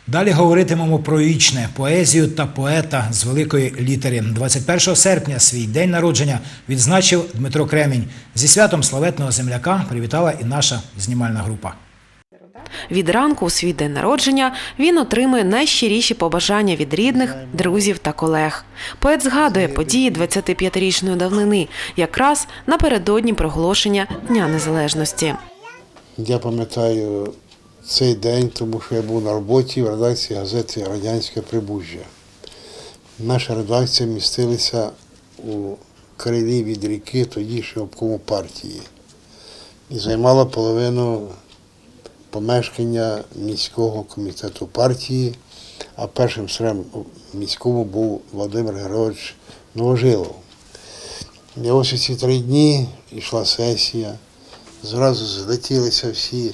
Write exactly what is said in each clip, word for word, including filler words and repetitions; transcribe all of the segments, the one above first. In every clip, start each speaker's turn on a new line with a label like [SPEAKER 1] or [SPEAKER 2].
[SPEAKER 1] Далі говоритимемо про вічне, поезію та поета з великої літери. двадцять першого серпня свій день народження відзначив Дмитро Кремінь. Зі святом славетного земляка привітала і наша знімальна група.
[SPEAKER 2] Від ранку у свій день народження він отримує найщиріші побажання від рідних, друзів та колег. Поет згадує події двадцятип'ятирічної давнини, якраз напередодні проголошення Дня Незалежності.
[SPEAKER 3] Я пам'ятаю цей день, тому що я був на роботі в редакції газети «Радянське Прибужжя». Наша редакція містилася у крилі від ріки тодішнього обкому партії і займала половину помешкання міського комітету партії, а першим секретарем міському був Володимир Григорович Новожилов. І ось у ці три дні йшла сесія, зразу злетілися всі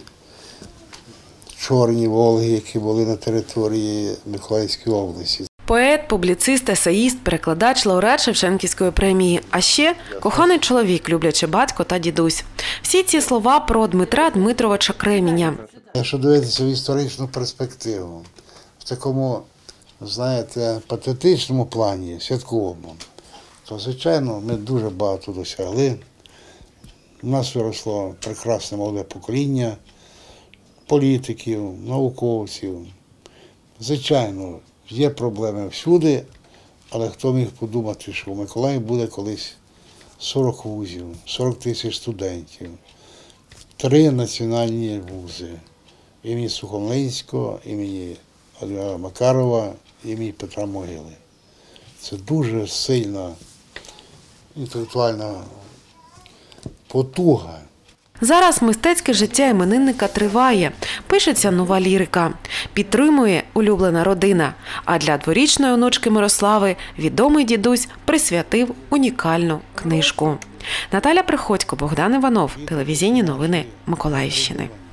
[SPEAKER 3] чорні «Волги», які були на території Миколаївської області.
[SPEAKER 2] Поет, публіцист, есеїст, перекладач, лауреат Шевченківської премії. А ще коханий чоловік, люблячий батько та дідусь. Всі ці слова про Дмитра Дмитровича Креміня.
[SPEAKER 3] Якщо дивитися в історичну перспективу, в такому, знаєте, патріотичному плані, святковому, то, звичайно, ми дуже багато досягли. У нас виросло прекрасне молоде покоління політиків, науковців. Звичайно, є проблеми всюди, але хто міг подумати, що в Миколаєві буде колись сорок вузів, сорок тисяч студентів, три національні вузи – імені Сухомлинського, імені Адмірала Макарова, імені Петра Могили. Це дуже сильна інтелектуальна потуга.
[SPEAKER 2] Зараз мистецьке життя іменинника триває. Пишеться нова лірика. Підтримує улюблена родина. А для дворічної онучки Мирослави відомий дідусь присвятив унікальну книжку. Наталя Приходько, Богдан Іванов. Телевізійні новини Миколаївщини.